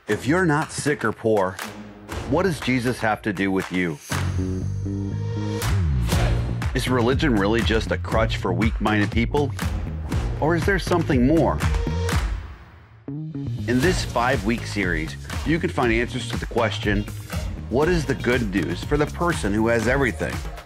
If you're not sick or poor, what does Jesus have to do with you? Is religion really just a crutch for weak-minded people? Or is there something more? In this 5-week series, you can find answers to the question, what is the good news for the person who has everything?